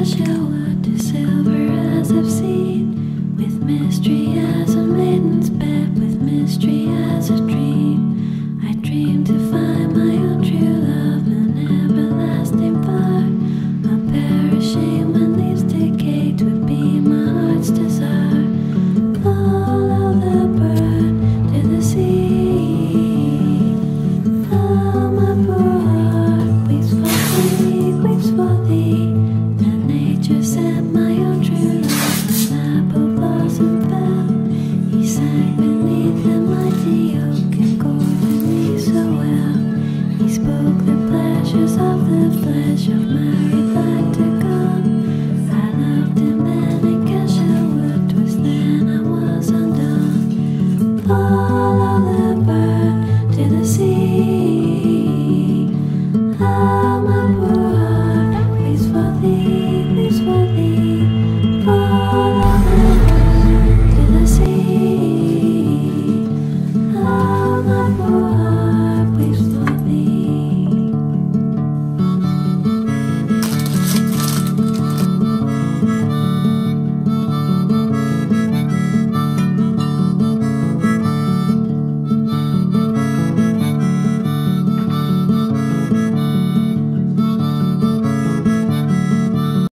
showered to silver as I've seen, with mystery as a maiden's bed, with mystery as a dream. I dream to find my own true love, an everlasting fire. I'll perishing when leaves decay, 'twould be my heart's desire. Follow the bird to the sea. Oh, my poor heart weeps for thee. And nature sent my own true love, an apple blossom fell. He sang beneath the mighty oak and courted me so well. He spoke the pleasures of the flesh of married life to go.